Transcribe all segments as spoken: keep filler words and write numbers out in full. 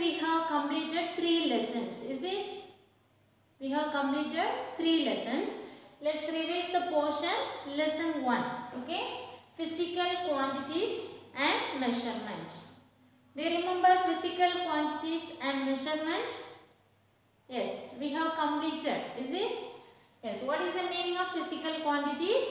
we have completed three lessons, is it? We have completed three lessons. Let's revise the portion. Lesson one. Okay. Physical quantities and measurement. Do you remember physical quantities and measurement? Yes, we have completed. Is it? Yes. What is the meaning of physical quantities?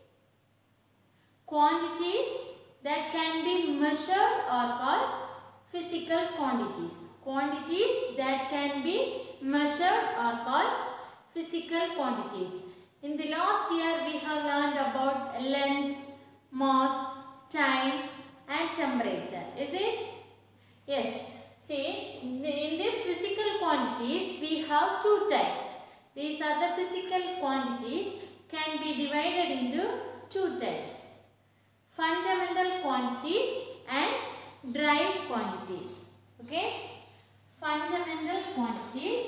Quantities that can be measured are called physical quantities. Quantities that can be measured are called physical quantities. In the last year we have learned about length, mass, time and temperature. Is it? Yes. See, in these physical quantities we have two types. These are the physical quantities can be divided into two types. Fundamental quantities and derived quantities. Okay. Fundamental quantities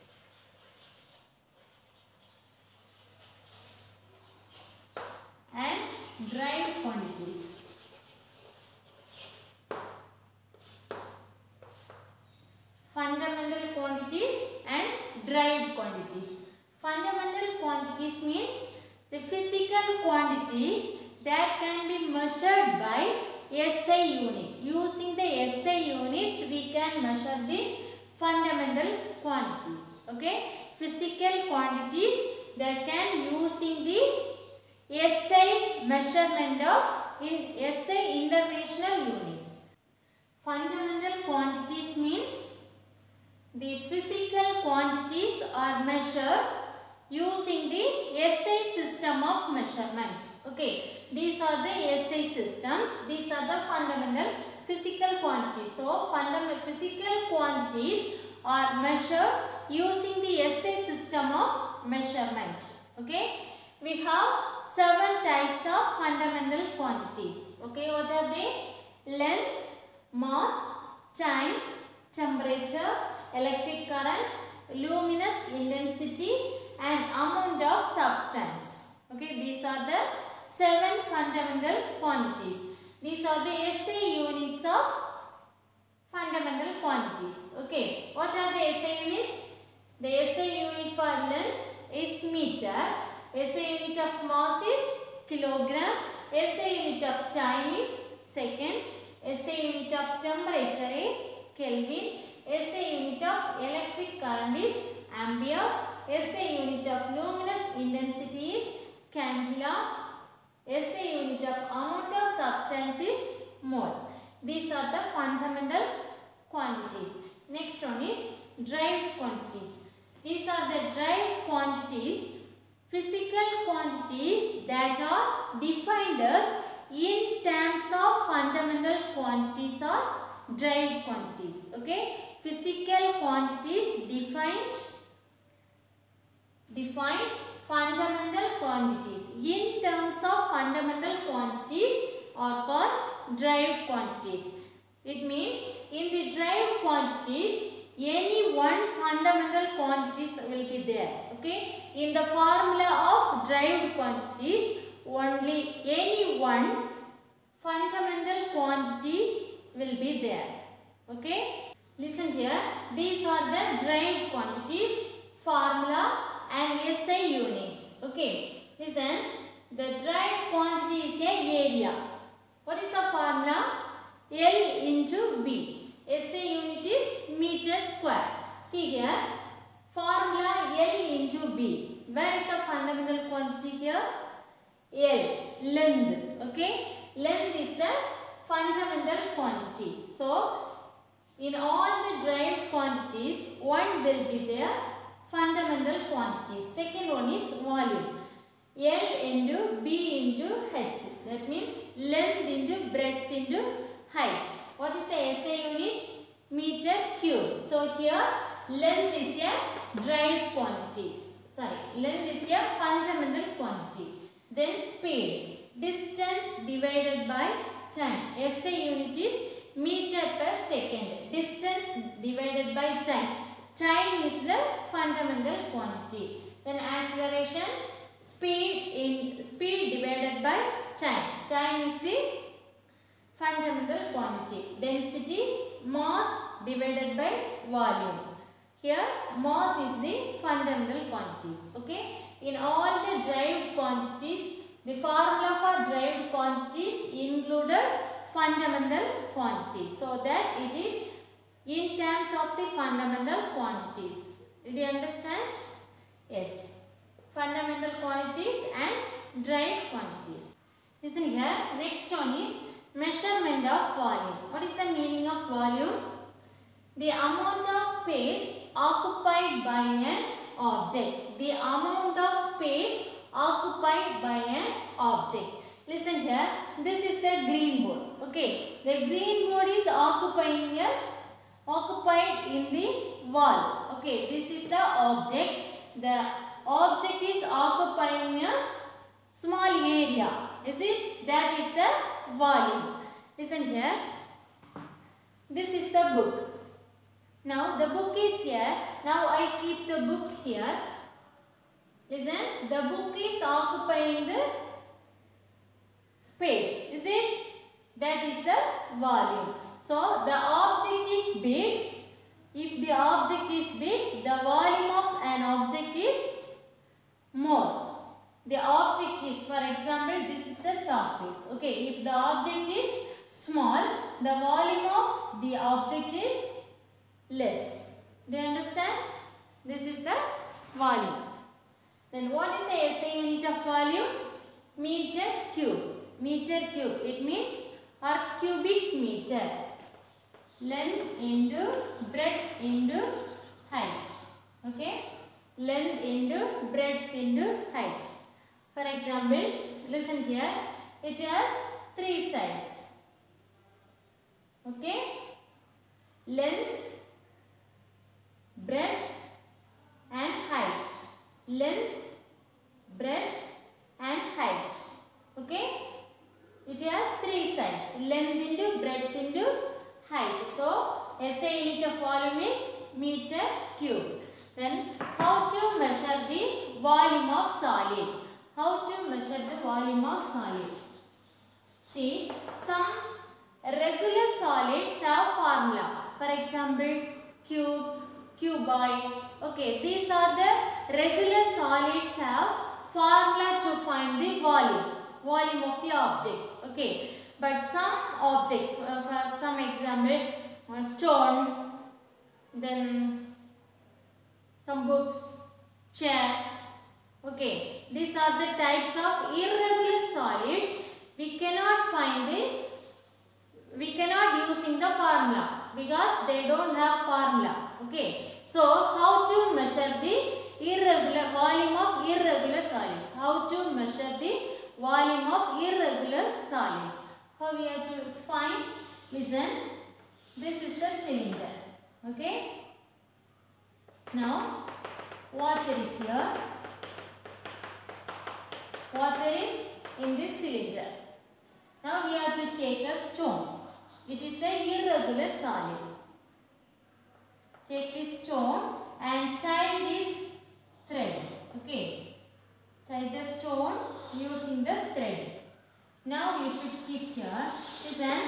and derived quantities. Fundamental quantities and derived quantities. Fundamental quantities means the physical quantities that can be measured by S I unit. Using the S I units we can measure the fundamental quantities. Okay. Physical quantities that can using the S I measurement of in S I international units. Fundamental quantities means the physical quantities are measured using the S I system of measurement. Okay. These are the S I systems. These are the fundamental physical quantities. So, fundamental physical quantities are measured using the S I system of measurement. Okay. We have seven types of fundamental quantities. Okay. What are they? Length, mass, time, temperature, electric current, luminous intensity and amount of substance. Okay. These are the seven fundamental quantities. These are the S I units of fundamental quantities. Okay. What are the S I units? The S I unit for length is meter. S I unit of mass is kilogram. S I unit of time is second. S I unit of temperature is Kelvin. S I unit of electric current is ampere. S I unit of luminous intensity is candela. S I unit of amount of substance is mole. These are the fundamental quantities. Next one is derived quantities. These are the derived quantities, physical quantities that are defined as in terms of fundamental quantities or derived quantities. Okay. Physical quantities defined defined fundamental quantities in terms of fundamental quantities are called derived quantities. It means in the derived quantities any one fundamental quantities will be there. Okay. In the formula of derived quantities only any one fundamental quantities will be there. Okay. Listen here. These are the derived quantities, formula and S I units. Okay. Listen. The derived quantity is a area. What is the formula? L into B. S I unit is meter square. See here. Formula L into B. Where is the fundamental quantity here? L. Length. Okay. Length is the fundamental quantity. So, in all the derived quantities, one will be there. Fundamental quantities. Second one is volume. L into B into H. That means length into breadth into height. What is the S I unit? Meter cube. So here length is a derived quantities. Sorry, length is a fundamental quantity. Then speed. Distance divided by time. S I unit is meter per second. Distance divided by time. Time is the fundamental quantity. Then acceleration, speed in speed divided by time. Time is the fundamental quantity. Density, mass divided by volume. Here mass is the fundamental quantities. Okay. In all the derived quantities, the formula for derived quantities included fundamental quantities. So that it is in terms of the fundamental quantities. Did you understand? Yes. Fundamental quantities and derived quantities. Listen here. Next one is measurement of volume. What is the meaning of volume? The amount of space occupied by an object. The amount of space occupied by an object. Listen here. This is the green board. Okay. The green board is occupying a occupied in the wall. Okay. This is the object. The object is occupying a small area. Is it? That is the volume. Listen here. This is the book. Now the book is here. Now I keep the book here. Listen. The book is occupying the space. Is it? That is the volume. So the object is big. If the object is big, the volume of an object is more. The object is, for example, this is the chalk piece. Okay, if the object is small, the volume of the object is less. Do you understand? This is the volume. Then what is the S I unit of volume? Meter cube. Meter cube. It means or cubic meter. Length into breadth into height. Okay. Length into breadth into height. For example, listen here. It has three sides. Okay. Length, breadth and height. Length, breadth and height. Okay. It has three sides. Length into breadth into height. So S I unit of volume is meter cube. Then how to measure the volume of solid? How to measure the volume of solid? See, some regular solids have formula. For example, cube, cuboid. Okay, these are the regular solids have formula to find the volume. Volume of the object. Okay, but some objects, uh, for some example, uh, stone, then some books, chair. Okay, these are the types of irregular solids. We cannot find the, we cannot using the formula because they don't have formula. Okay, so how to measure the irregular volume of irregular solids? How to measure the volume of irregular solids? How we have to find? Listen, this is the cylinder. Okay. Now, water is here. Water is in this cylinder. Now we have to take a stone. It is the irregular solid. Take this stone and tie with thread. Okay. Tie the stone using the thread. Now you should keep here. Listen.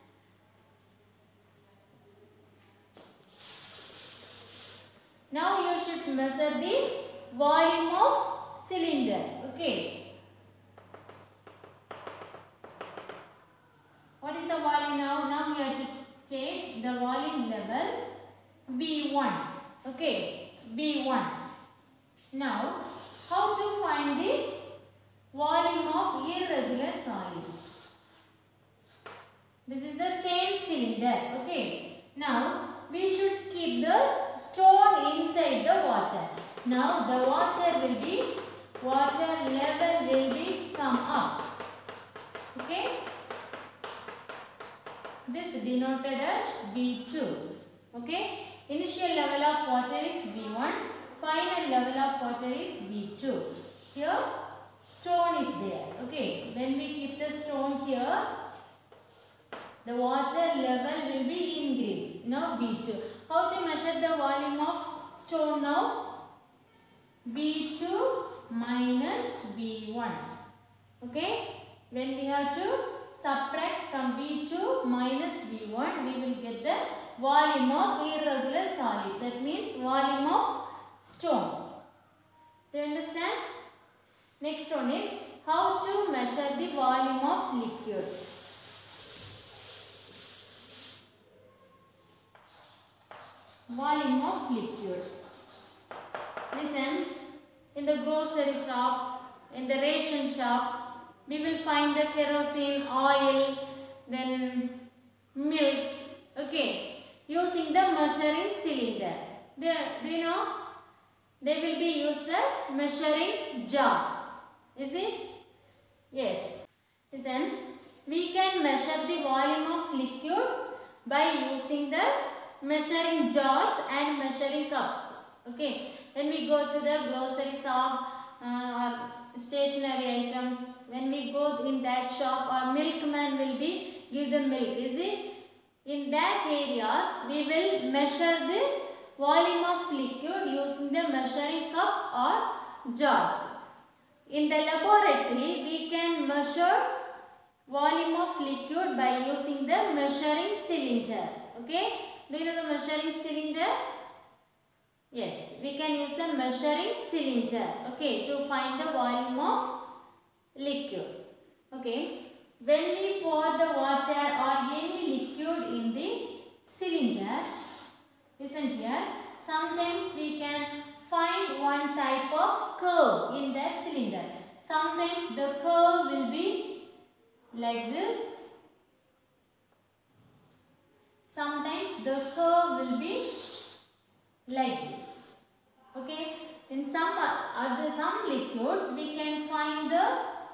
Now you should measure the volume of cylinder. Okay. What is the volume now? Now we have to take the volume level V one. Okay. V one. Now, how to find the volume of irregular solids? This is the same cylinder. Okay. Now, we should keep the stone inside the water. Now, the water will be, water level will be come up. Okay. This denoted as V two. Okay. Initial level of water is V one. Final level of water is V two. Here, stone is there. Okay. When we keep the stone here, the water level will be increased. Now V two. How to measure the volume of stone now? V two minus V one. Okay. When we have to subtract from V two minus V one, we will get the volume of irregular solid. That means volume of stone. Do you understand? Next one is how to measure the volume of liquid. Volume of liquid. Listen, in the grocery shop, in the ration shop, we will find the kerosene, oil, then milk, okay, using the measuring cylinder. They, do you know? They will be used the measuring jar. Is it? Yes. Listen, we can measure the volume of liquid by using the measuring jars and measuring cups. Okay. When we go to the grocery shop uh, or stationery items, when we go in that shop, our milkman will be give the milk. Is it? In that areas, we will measure the volume of liquid using the measuring cup or jars. In the laboratory, we can measure volume of liquid by using the measuring cylinder. Okay? Do you know the measuring cylinder? Yes, we can use the measuring cylinder, okay, to find the volume of liquid. Okay, when we pour the water or any liquid in the cylinder, listen here, sometimes we can find one type of curve in that cylinder. Sometimes the curve will be like this. Sometimes the curve will be like this. Okay. In some other some liquids we can find the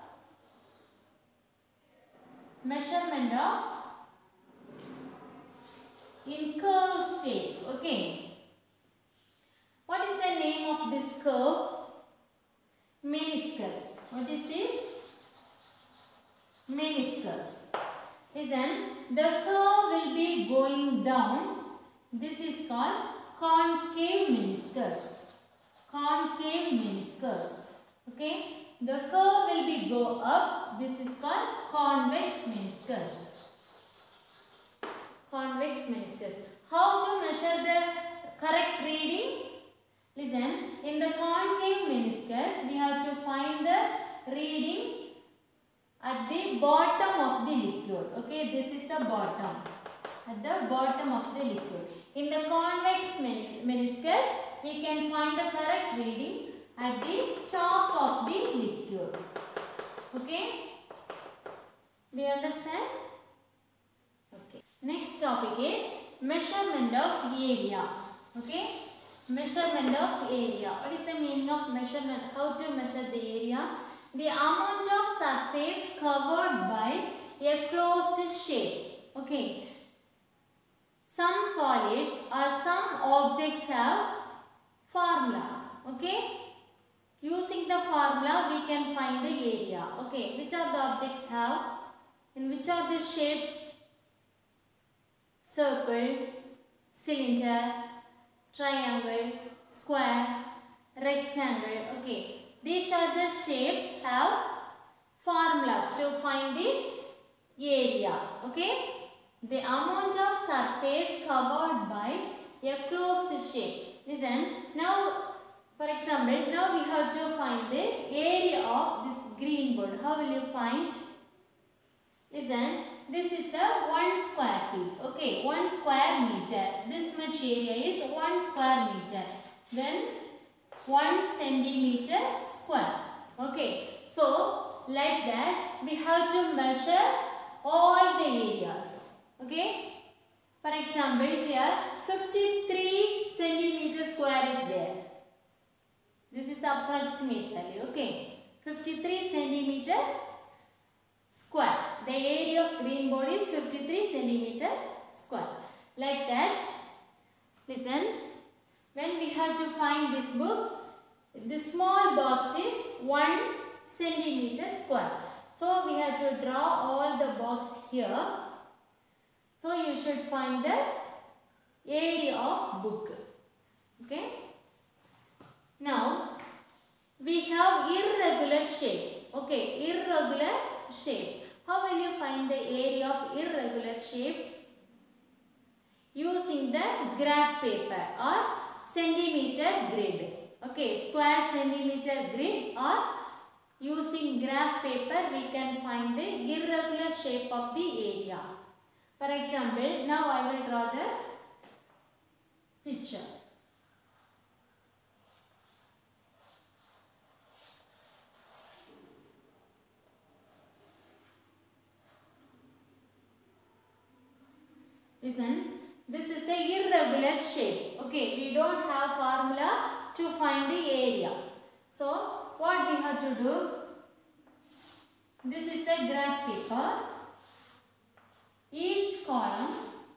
measurement of in curve shape. Okay. What is the name of this curve? Meniscus. What is this? Meniscus. Listen, the curve will be going down. This is called concave meniscus. Concave meniscus. Okay. The curve will be go up. This is called convex meniscus. Convex meniscus. How to measure the correct reading? Listen, in the concave meniscus, we have to find the reading at the bottom of the liquid. Okay, this is the bottom. At the bottom of the liquid. In the convex meniscus, we can find the correct reading at the top of the liquid. Okay? Do you understand? Okay. Next topic is measurement of area. Okay? Measurement of area. What is the meaning of measurement? How to measure the area? The amount of surface covered by a closed shape. Okay. Some solids or some objects have formula. Okay. Using the formula we can find the area. Okay. Which are the objects have? In which are the shapes? Circle, cylinder, triangle, square, rectangle. Okay. These are the shapes have formulas to find the area. Okay. The amount of surface covered by a closed shape. Listen. Now, for example, now we have to find the area of this green board. How will you find? Listen. This is the one square feet. Okay. one square meter. This much area is one square meter. Then one centimeter square. Okay. So, like that, we have to measure all the areas. Okay. For example, here fifty-three centimeter square is there. This is the approximate value. Okay. fifty-three centimeter square. The area of green board is fifty-three centimeter square. Like that. Listen. When we have to find this book, the small box is one centimeter square. So, we have to draw all the box here. So, you should find the area of book. Okay. Now, we have irregular shape. Okay, irregular shape. How will you find the area of irregular shape? using the graph paper or centimeter grid. Okay, square centimeter grid or using graph paper we can find the irregular shape of the area. For example, now I will draw the picture. Listen, this is the irregular shape. Okay, we don't have formula to find the area. So, what we have to do? This is the graph paper. Each column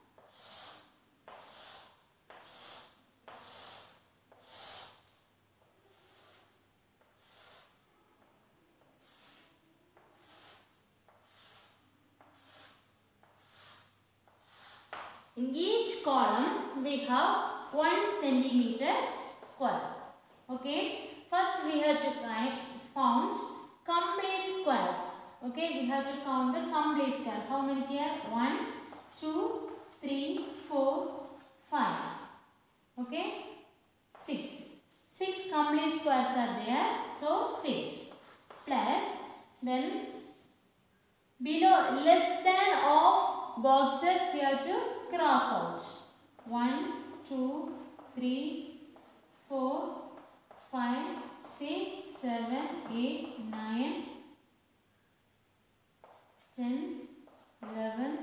in each column we have one centimeter square. Okay, first we have to count complete squares. Okay, we have to count the complete square. How many here? one, two, three, four, five. Okay, six. six complete squares are there. So, six plus then below less than of boxes we have to cross out. one, two, three, four, five, six, seven, eight, nine, ten, eleven,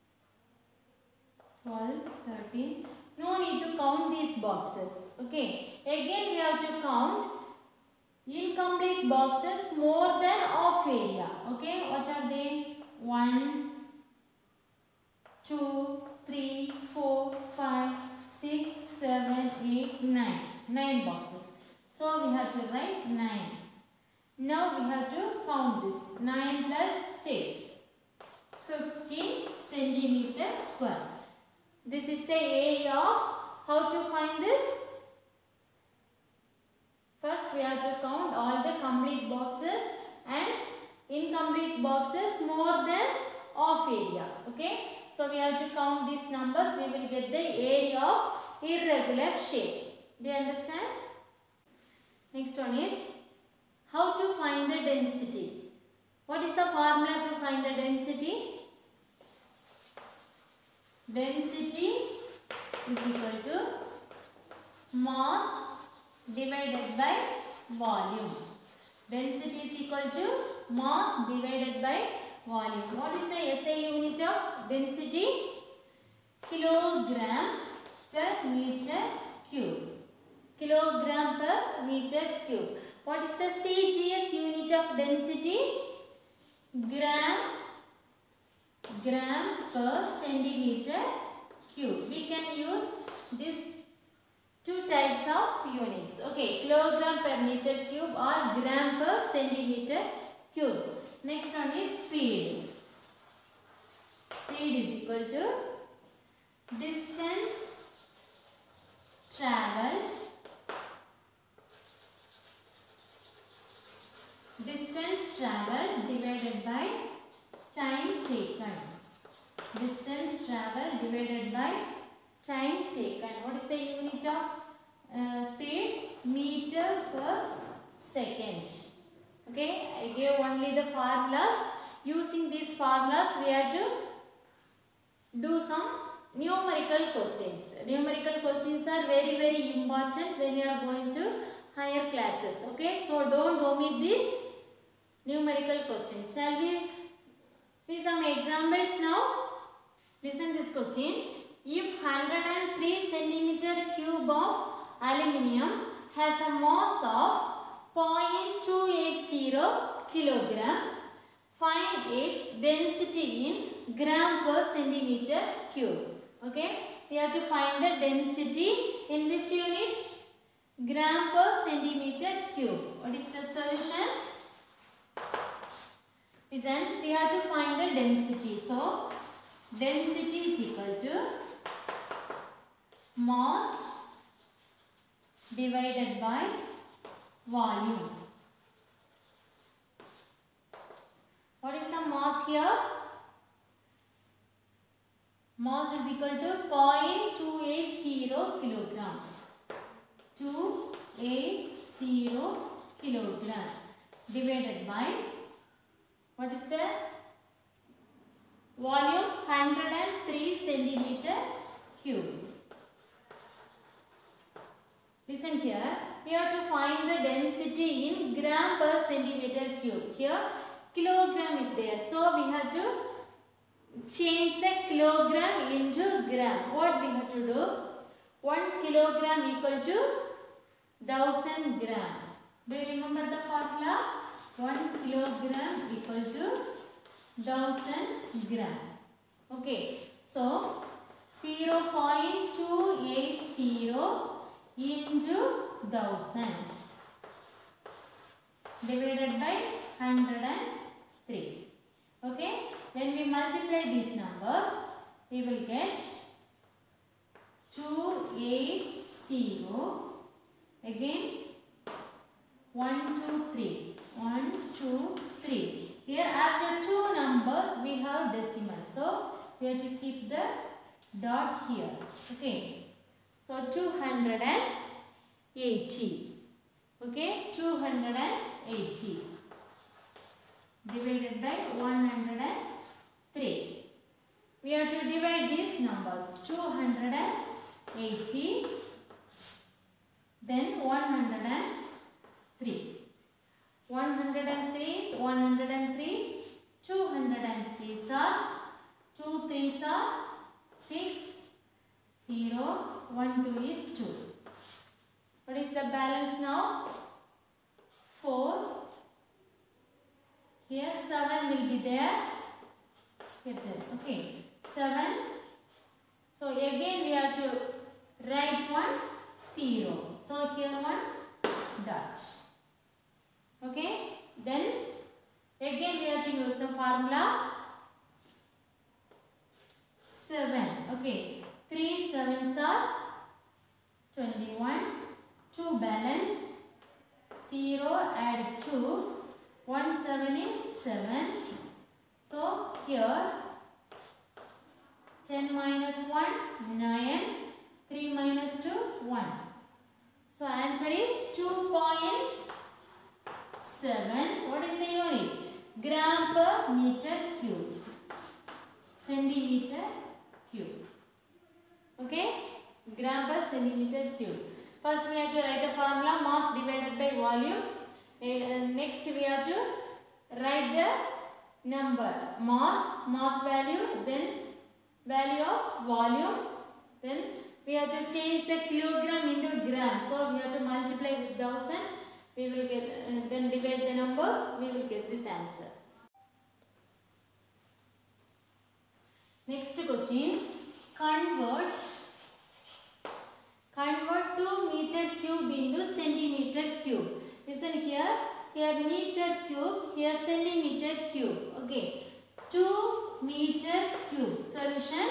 twelve, thirteen. No need to count these boxes. Okay. Again we have to count incomplete boxes more than half area. Okay. What are they? one, two, three, four, five, six, seven, eight, nine. nine boxes. So we have to write nine. Now we have to count this. nine plus six. fifteen centimeter square. This is the area of. How to find this? First we have to count all the complete boxes and incomplete boxes more than half area. Okay. So we have to count these numbers. We will get the area of irregular shape. Do you understand? Next one is how to find the density. What is the formula to find the density? Density is equal to mass divided by volume. Density is equal to mass divided by volume. What is the S I unit of density? Kilogram per meter cube. Kilogram per meter cube. What is the C G S unit of density? Gram gram per centimeter cube. We can use these two types of units. Okay, kilogram per meter cube or gram per centimeter cube. Next one is speed. Speed is equal to distance traveled distance traveled divided by time taken. Distance traveled divided by time taken. What is the unit of uh, speed? Meter per second. Okay, I gave only the formulas. Using these formulas, we have to do some numerical questions. Numerical questions are very very important when you are going to higher classes. Okay, so don't omit these numerical questions. Shall we see some examples now? Listen this question. If one hundred three centimeter cube of aluminium has a mass of zero point two eight zero kilogram, find its density in gram per centimeter cube. Okay, we have to find the density in which unit? Gram per centimeter cube. What is the solution? Listen, we have to find the density. So, density is equal to mass divided by volume. What is the mass here? Mass is equal to zero point two eight zero kilogram. two eighty kilogram divided by, what is the volume? one hundred three centimeter cube. Listen here, we have to find the density in gram per centimeter cube. Here kilogram is there, so we have to change the kilogram into gram. What we have to do? one kilogram equal to one thousand gram. Do you remember the formula? one kilogram equal to one thousand gram. Okay, so zero point two eight zero into one thousand divided by one hundred three. Okay, when we multiply these numbers, we will get two eighty, again one, two, three, one, two, three. Here after two numbers we have decimal, so we have to keep the dot here. Okay, so two hundred eighty. Okay, two hundred eighty divided by one hundred three. We have to divide these numbers. two hundred eighty, then one hundred three. one hundred three is one hundred three. two hundred three are two threes are six. zero, one, two is two. What is the balance now? four. Here seven will be there. Okay, seven. So again we have to write one zero. So here one dot. Okay, then again we have to use the formula seven. Okay, three sevens are twenty-one. two balance. zero add two. one seven is seven. So here ten minus one, nine. three minus two, one. So answer is two point seven. What is the unit? Gram per meter cube. Centimeter cube. Okay? Gram per centimeter cube. First we have to write the formula mass divided by volume. Uh, next we have to write the number mass, mass value, then value of volume, then we have to change the kilogram into gram. So we have to multiply with thousand. We will get uh, then divide the numbers. We will get this answer. Next question. Convert convert two meter cube into centimeter cube. Listen here. Here meter cube. Here centimeter cube. Okay. two meter cube. Solution.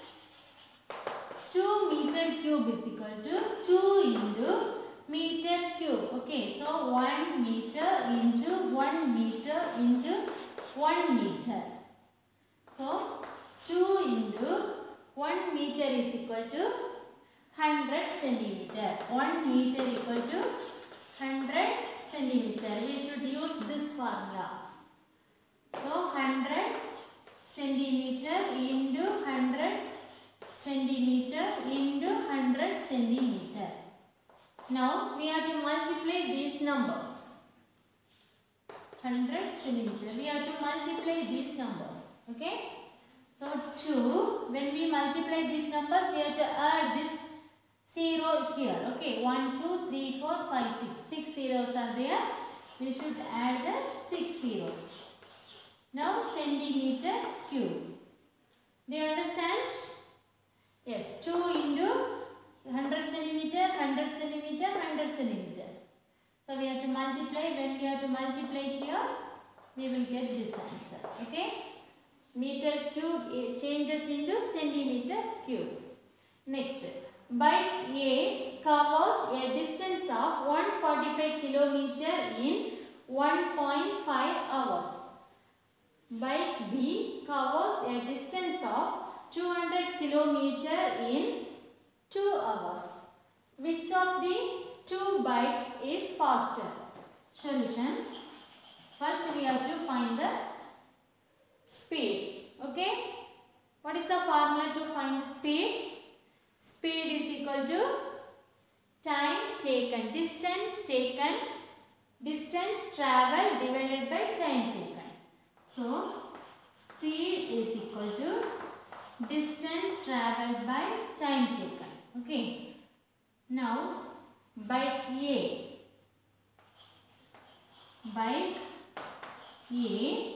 two meter cube is equal to two into meter cube. Okay, so one meter into one meter into one meter. So two into one meter is equal to one hundred centimeter. one meter equal to one hundred centimeter. We should use this formula. So one hundred centimeter into one hundred centimeter into one hundred centimeter. Now we have to multiply these numbers. one hundred centimeter. We have to multiply these numbers. Okay. So two. When we multiply these numbers, we have to add this zero here. Okay. one, two, three, four, five, six. Six zeros are there. We should add the six zeros. Now centimeter cube. Do you understand? Yes. two into one hundred centimeter, one hundred centimeter, one hundred centimeter. So we have to multiply. When we have to multiply here, we will get this answer. Okay. Meter cube changes into centimeter cube. Next, bike A covers a distance of one hundred forty-five kilometers in one point five hours. Bike B covers a distance of two hundred kilometer in two hours. Which of the two bikes is faster? Solution. First we have to find the speed. Okay. What is the formula to find the speed? Speed is equal to time taken, distance taken, distance traveled divided by time taken. So, speed is equal to distance traveled by time taken. Okay. Now, bike A. Bike A.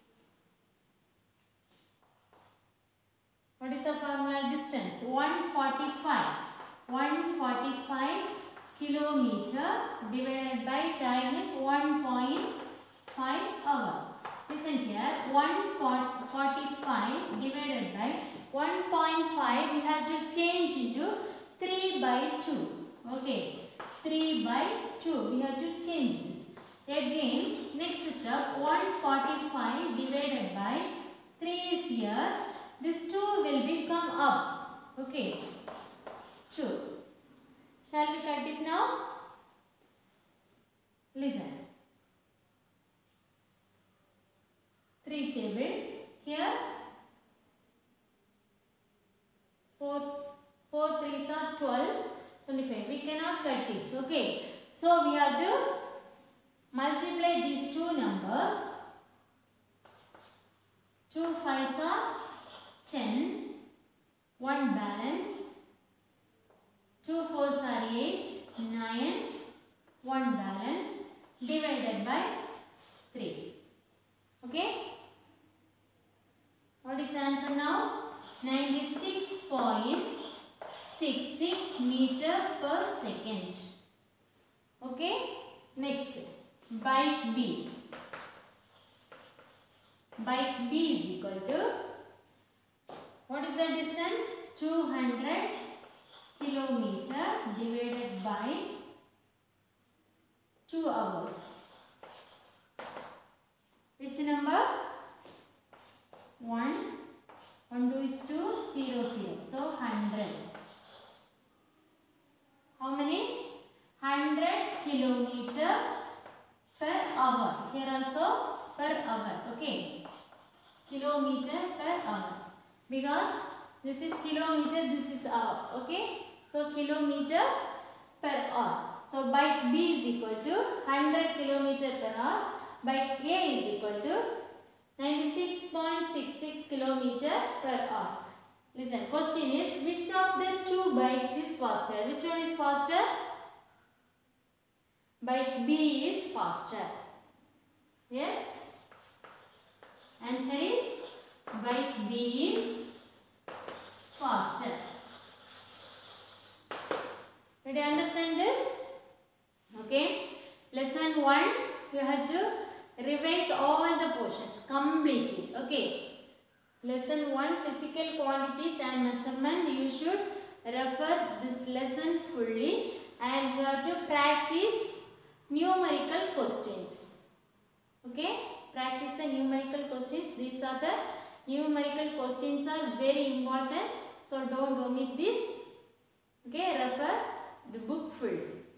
What is the formula? Distance one forty-five. one forty-five kilometer divided by time is one point five hour. Listen here, one forty-five divided by one point five, we have to change into three by two. Okay, three by two, we have to change this. Again, next step, one forty-five divided by three is here. This two will become up. Okay, two. Shall we cut it now? Listen. three table. Here, four, four threes are twelve, twenty-five. We cannot cut it. Okay. So, we have to multiply these two numbers. two fives are ten. one balance. two fours are eight. nine. one balance. Divided by three. Okay. What is the answer now? ninety-six point six six meter per second. Okay. Next, bike B. Bike B is equal to, what is the distance? two hundred kilometer divided by two hours. Which number? one. one, two is two, zero, zero. So, one hundred. How many? one hundred kilometer per hour. Here also per hour. Okay. Kilometer per hour. Because this is kilometer, this is hour. Okay. So, kilometer per hour. So, bike B is equal to one hundred kilometer per hour. Bike A is equal to ninety-six point six six kilometer per hour. Listen, question is, which of the two bikes is faster? Which one is faster? Bike B is faster. Yes? Answer is bike B is faster. Did you understand this? Okay. Lesson one, you have to revise all the portions completely. Okay. Lesson one, physical quantities and measurement. You should refer this lesson fully and you have to practice numerical questions. Okay. Practice the numerical questions. These are the numerical questions are very important. So don't omit this. Okay. Refer the book fully.